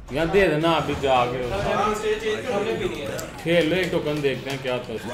यहाँ दे देना अभी जाके खेल लो एक टोकन देखते हैं क्या था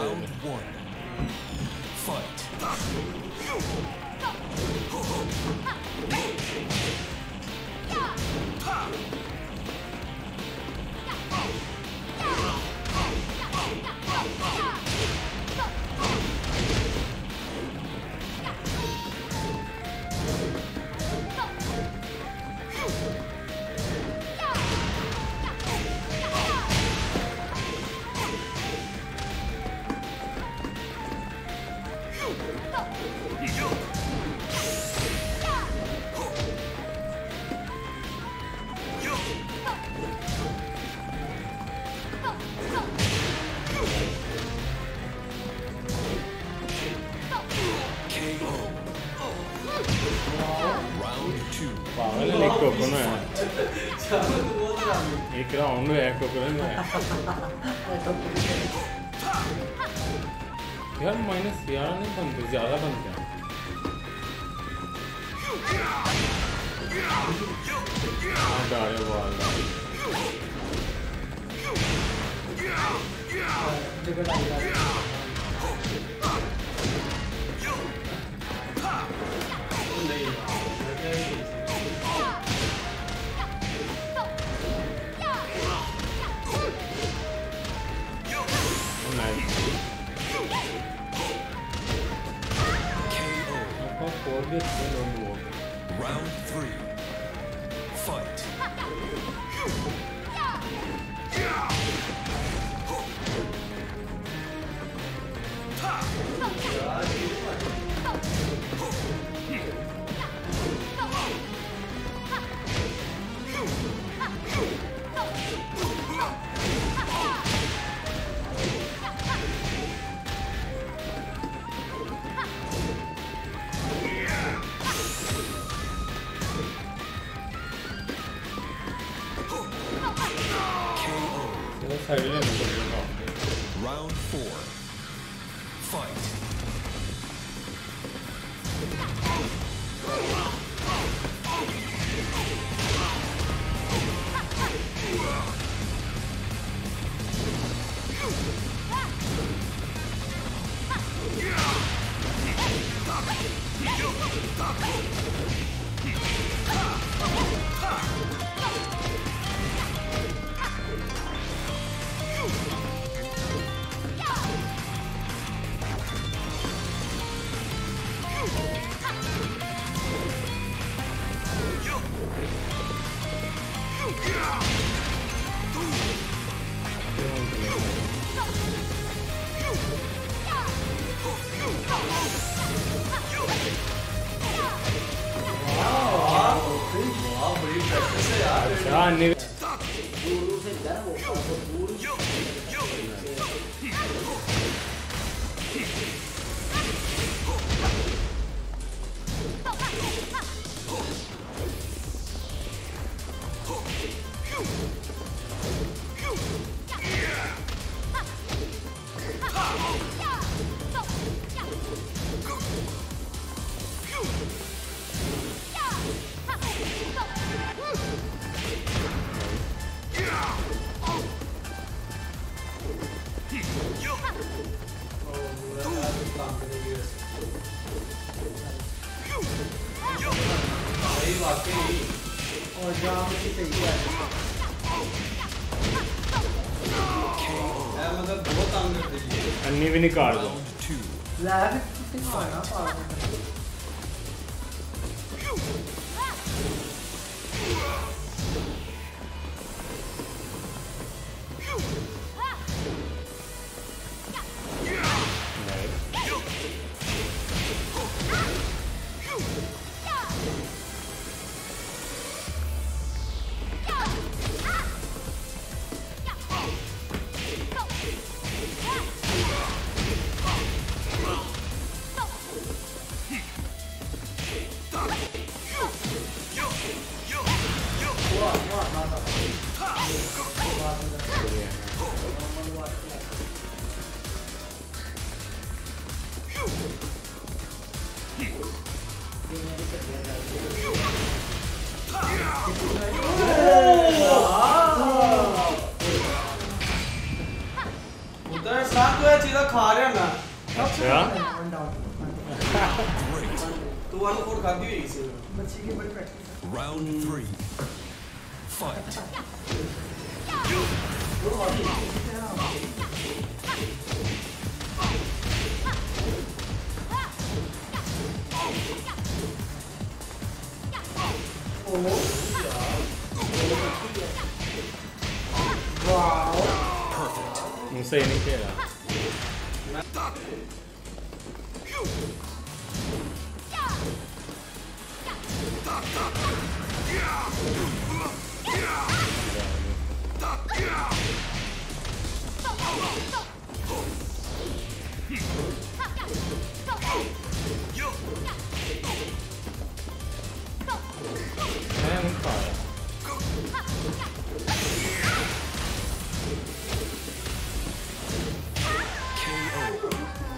एक राउंड में एक टोकन में यार माइनस यार नहीं बनते ज्यादा बनते हैं डाले वाला Round 3. Fight. Round 4. Fight. अन्नी भी निकाल दो क्या तो वाला कोड खाती हुई इसे बच्चे की बड़ी प्रैक्टिस Round 3. Fight. Perfect. मुझसे नहीं खेला मैं नहीं पाया KO.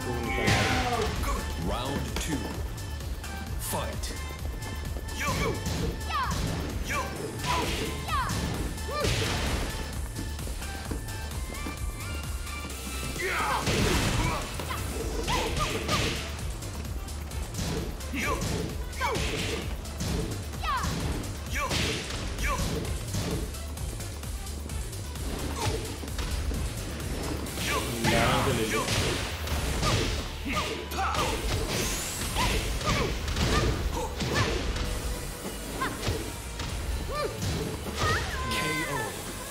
Round 2. Fight. यहाँ से ले लो KO.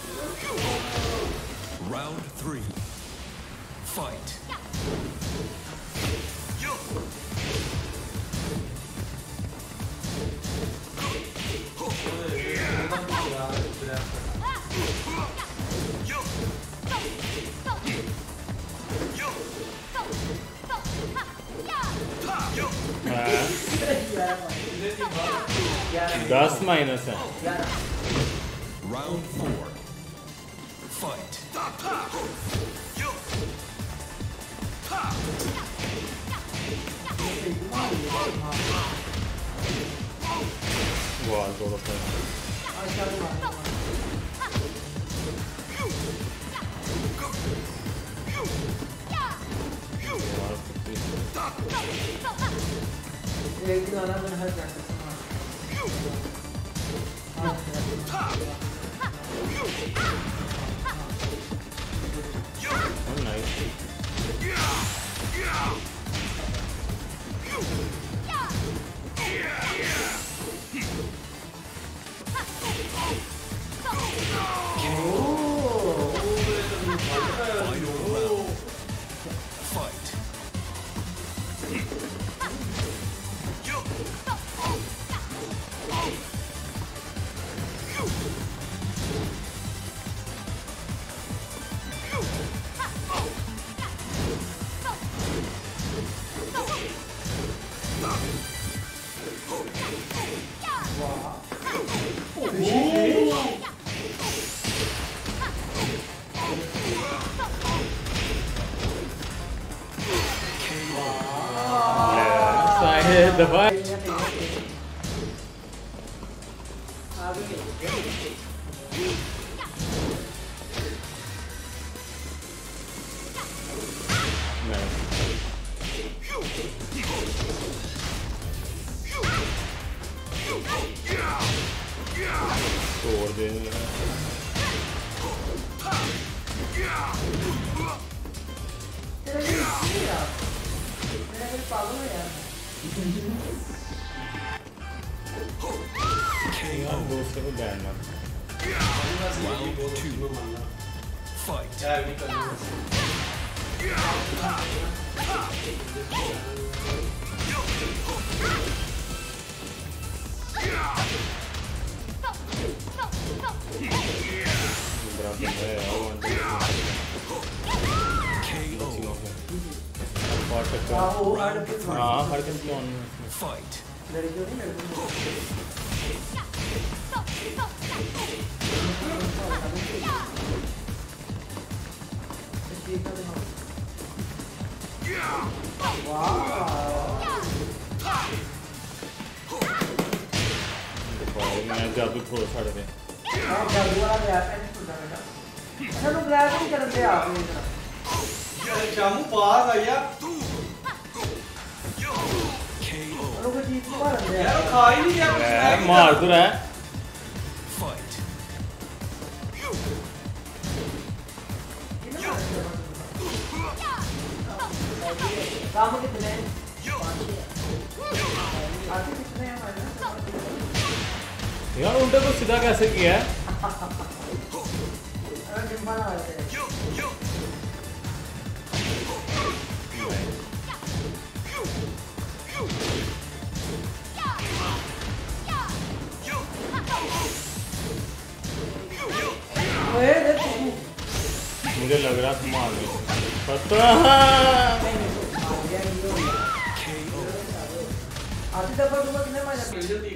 Round 3. Fight. दस माइनस है Round 4. Fight. वाह दो रुपए एक दिन आना मैं हर practice nice Final round. Fight. दफा तोड़ दे दोस्तों को जानना Round 2. Fight. यार भी करना बराबर है KO. हाँ हर किसी ऑन Fight. लड़कियों नहीं लड़कों मैं जादू थोड़ा साढ़े में यार शामू पास आया चीज को मार दिया यार खा ही नहीं रहा कुछ मार तो रहा है Fight. काम कितने आते कितने हैं हमारे यार उल्टा तो सीधा कैसे किया है अरे जिम्मा ना आते हैं ओए देख मुझे लग रहा था मार दे पता आती दफा तुम्हें कितने मार जाते जल्दी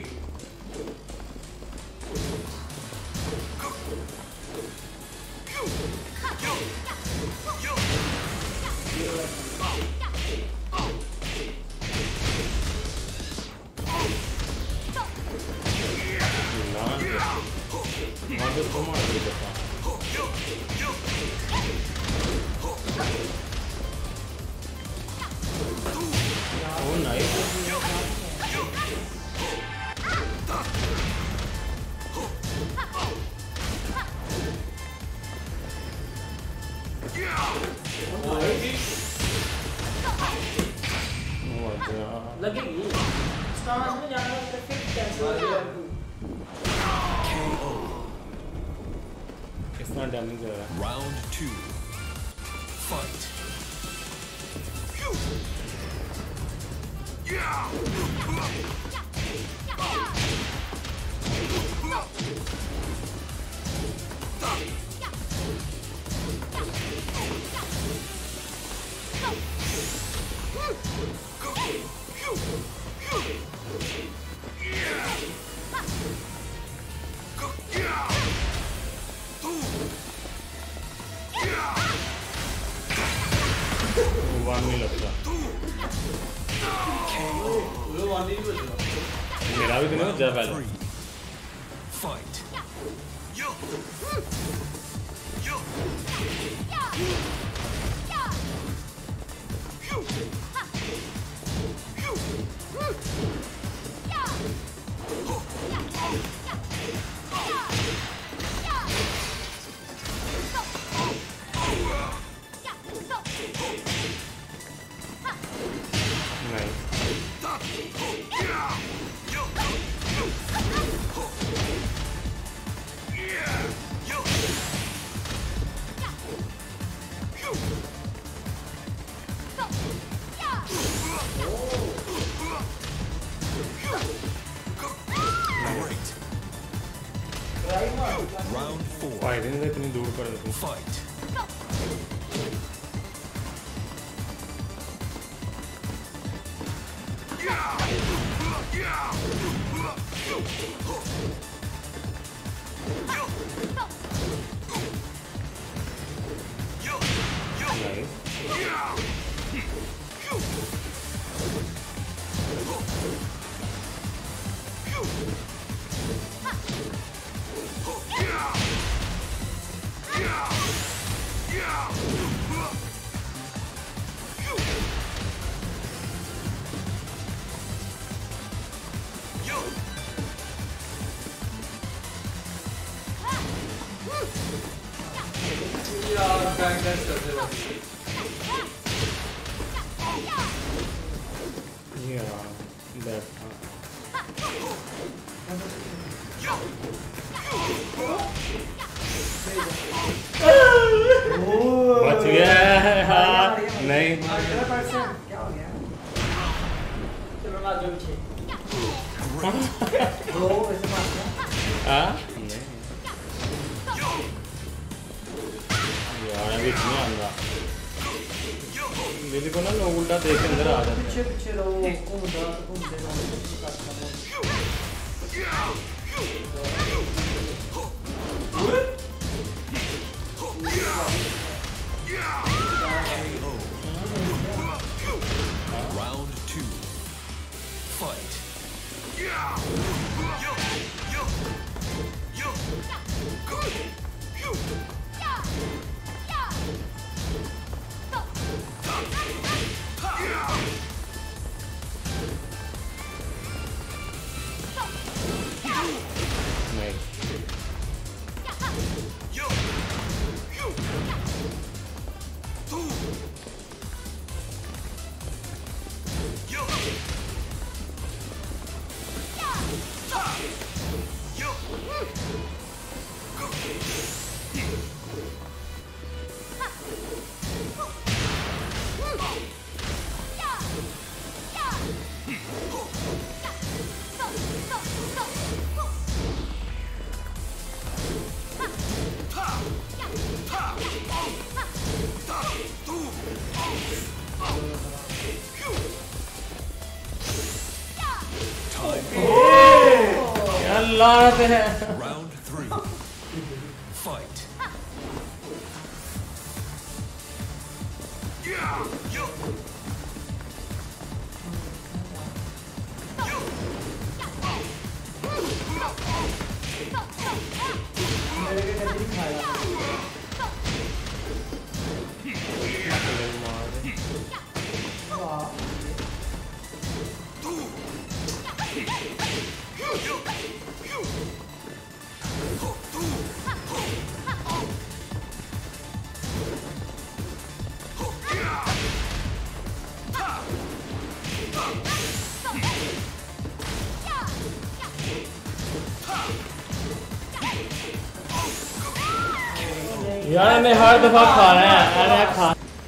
Oh, nice. लगेगी इसका मतलब जाना है फिर कैंसिल हो जाएगा KO. कितना डैमेज हो रहा है Round 2. Fight. वन नहीं लगता वो वाली नहीं बचेगा मेरा भी तो नहीं बचा पहले 3. Fight. नहीं Great. Round 4. फाइटिंग से इतनी दूर कर देती Fight. नाइस यार बैंक डैश कर दे बस यार बैठ बच गया है हाँ नहीं 18% क्या हो गया चलो ना जो छे दो ऐसे मार दिया हाँ नहीं यार अभी नहीं आऊंगा लिली को ना लोग उल्टा देख के अंदर आ जाते हैं पीछे पीछे रहो घूमते रहो Round 2. Fight. लानत है। Round 3. Fight. मेरे के कभी नहीं खाया वाह यार मैं हर दफा खा रहा है, अरे खा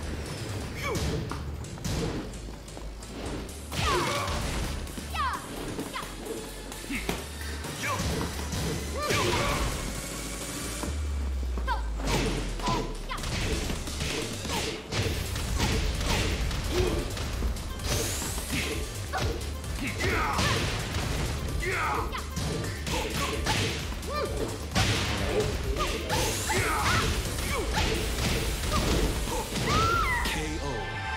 KO.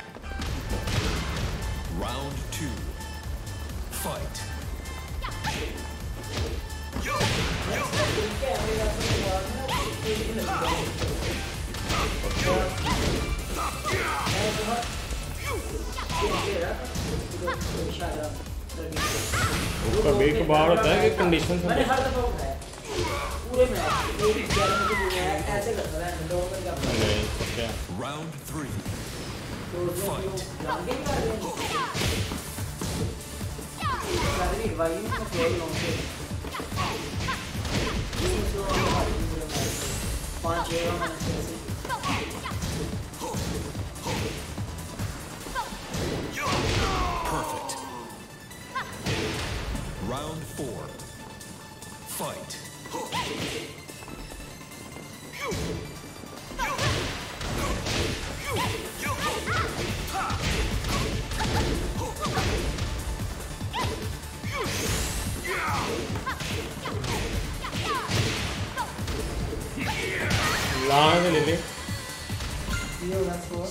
Round 2. Fight. कभी कभार होता है कि कंडीशन मैंने हर दफा उठाया पूरे मैच एक 11 मुझे बोला है ऐसे करता है दो में क्या नहीं क्या Round 3. तो जो जान के कर रहे हैं सारी वायु में खेल रहे हैं 5 मैंने Perfect. Round 4. Fight. लानत है लिली। ये होगा स्कोर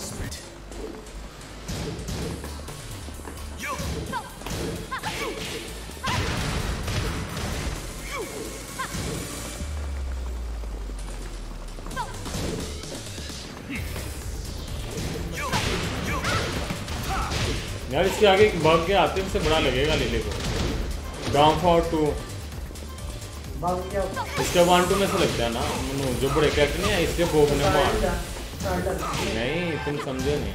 यार इसके आगे भाग के आते से बड़ा लगेगा लिली को। डाउन फॉर 2 बाग क्या होता इसके 1-2 में से लगता है ना मनु जो बड़े कैरेक्टर नहीं है इसके भोगने मार नहीं तुम समझे नहीं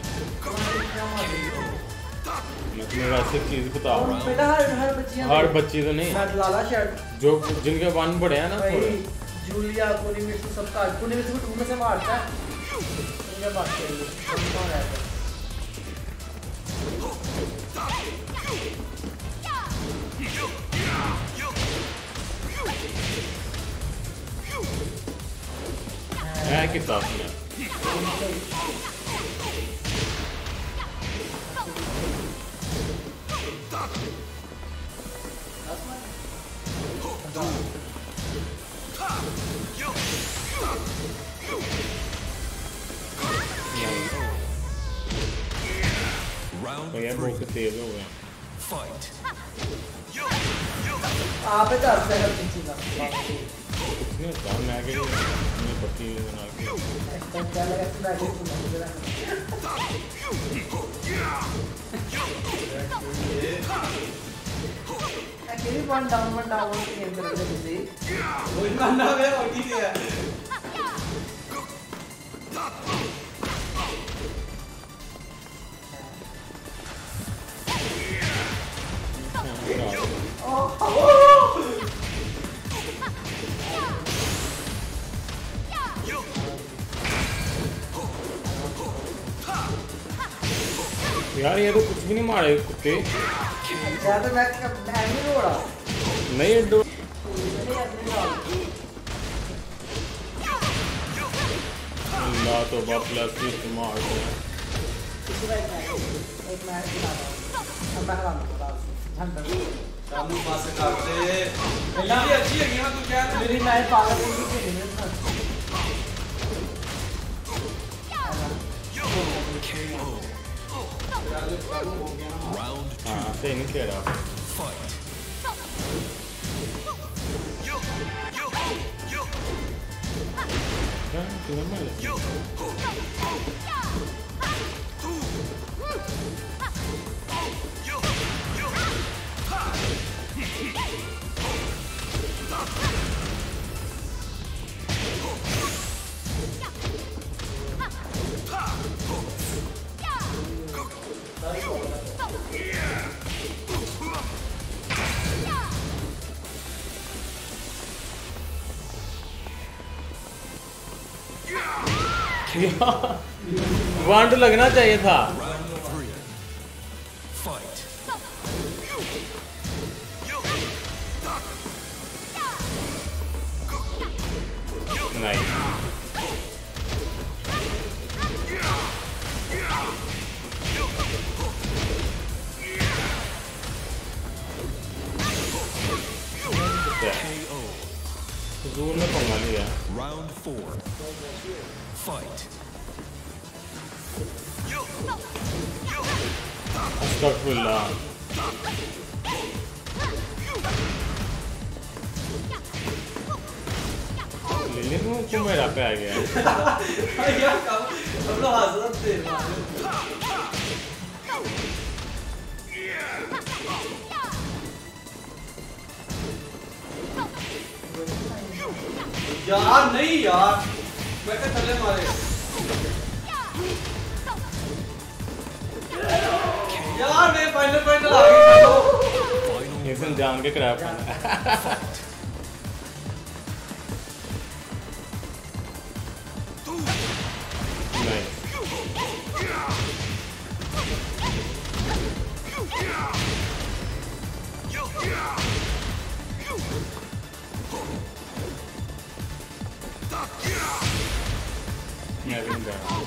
मैं तुम्हें वैसे चीज बताओ बेटा हर बच्चियां हर बच्ची तो नहीं मैं लाला शर्ट जो जिनके 1 बड़े हैं ना भाई थोड़े जूलिया कोनी में सब का कोनी में तो से मारता है ये बात करिए कौन है है कि साथ में Round तो ये बहुत 3. तेज हो गए Fight. आप है दस से हर चीज का कुछ नहीं होता मैं आगे अपनी पट्टी बना के क्या लगा कि मैं कुछ जरा अकेले वन डाउन गेम कर रहे थे वही मानना है और ठीक है यार ये तो कुछ भी नहीं मारे कुत्ते ज्यादा मैं नहीं हो रहा नहीं डो अल्लाह तो बाप प्लस मार दो एक मैच बना रहा हूं अब मैं हरा दूंगा कानू पास करते ये अच्छी है गेम तू क्या मेरी मैं पागल नहीं खेलने में ना Round हाँ सही नहीं खेल रहा fight. क्या तुम्हें मिल वांड लगना चाहिए था Round 3. Fight. नहीं KO. जून में पंगा लिया Round 4. Fight. अस्तगफुरुल्लाह लिली को क्यों मेरा पे आ गया यार काम हम लोग हंस रहे थे यार नहीं यार मैं क्या थल्ले मारे यार मैं फाइनल आ गई ये सन जान के क्रैप नहीं मैं भी नहीं